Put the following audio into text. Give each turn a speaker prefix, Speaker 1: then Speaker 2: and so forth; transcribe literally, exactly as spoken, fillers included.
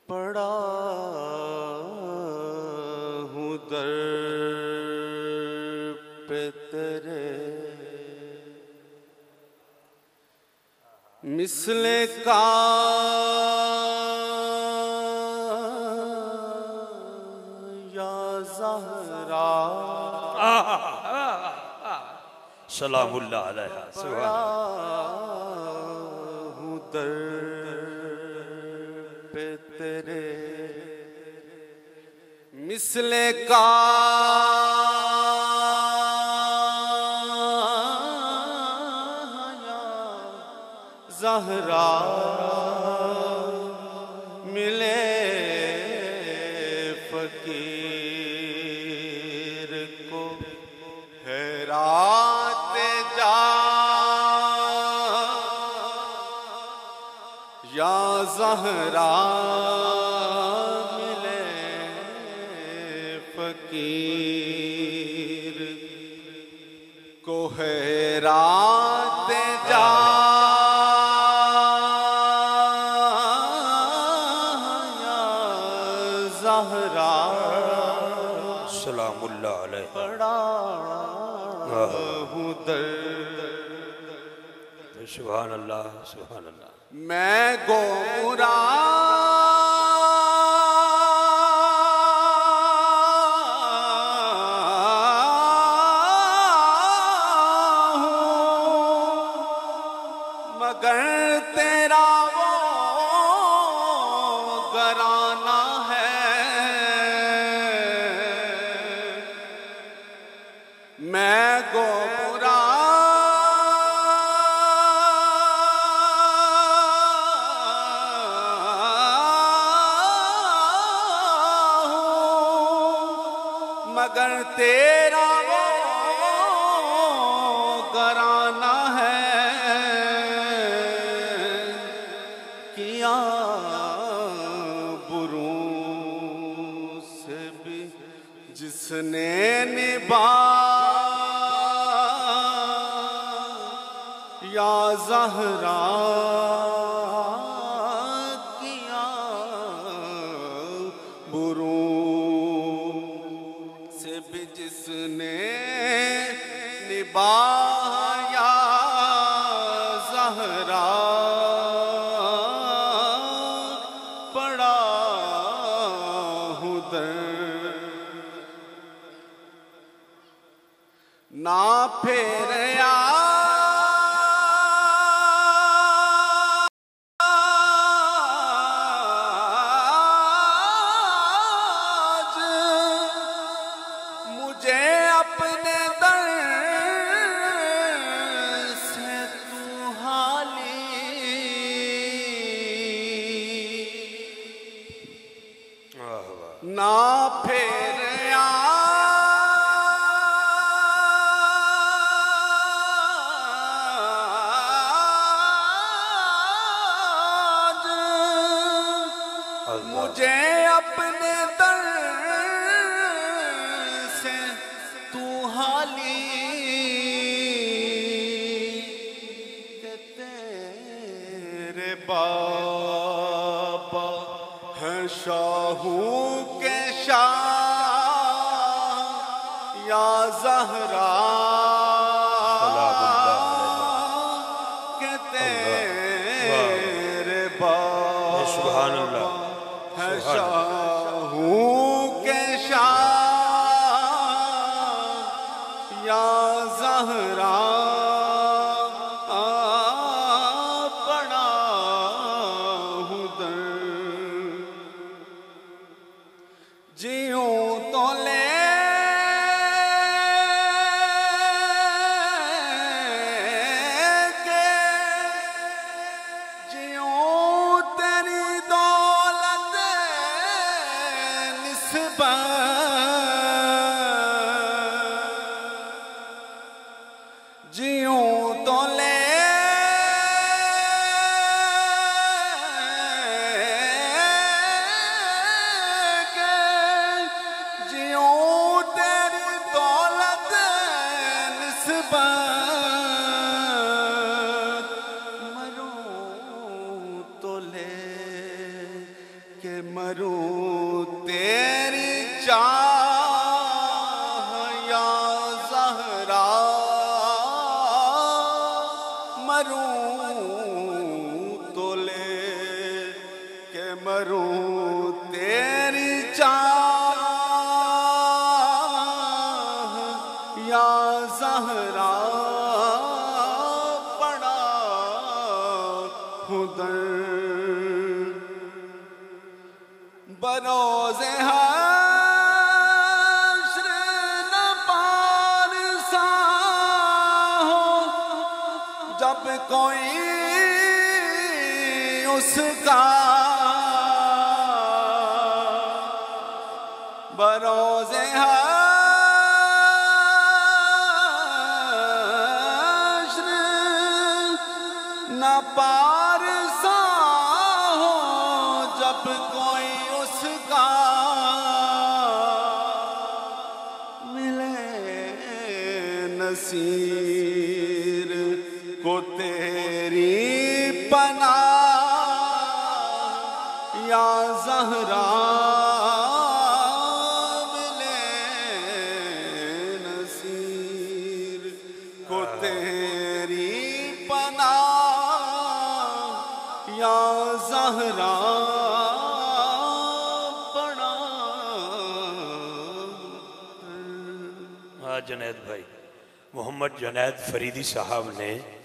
Speaker 1: पड़ा हूँ दर पे तेरे, मिसले का या ज़हरा
Speaker 2: सलामुल्लाह अलैहा
Speaker 1: हूँ दर पे तेरे, मिसले का ज़हरा मिले फकीर को हैराते जा या ज़हरा मिले फकीर को हैराते जा
Speaker 2: सलामुल्लाह अलैहा
Speaker 1: पड़ा हूँ दर।
Speaker 2: सुभान अल्लाह सुभान अल्लाह।
Speaker 1: मैं गोमुरा हूँ मगर तेरा वो घराना है, मैं गोमुरा हूँ मगर तेरा वो घराना है, किया बुरूं से भी जिसने निभा या ज़हरा किया बुरूं से भी जिसने निभाया ज़हरा पड़ा हूँ दर। ना फेर ना फेर आज मुझे अपने दर से तू हाली के तेरे बाबा है शाहू के शाह या ज़हरा के तेरे बाबा
Speaker 2: सुभान अल्लाह
Speaker 1: है शाहू के शाह या ज़हरा जीऊं तो ले के जीऊं तेरी दौलत निस्बत जीऊं तो ले के मरूं तेरी चाह या ज़हरा, मरूं तो ले के मरूं तेरी चाह या ज़हरा, पड़ा हूँ दर्द बरोज़े हश्र न पारसा हो, जब कोई उसका बरोज़े हश्र न पारसा हो, जब कोई उसका मिले नसीर को तेरी पनाह या ज़हरा, मिले नसीर को तेरी पनाह या ज़हरा, पड़ा।
Speaker 2: हाँ जुनैद भाई, मोहम्मद जुनैद फरीदी साहब ने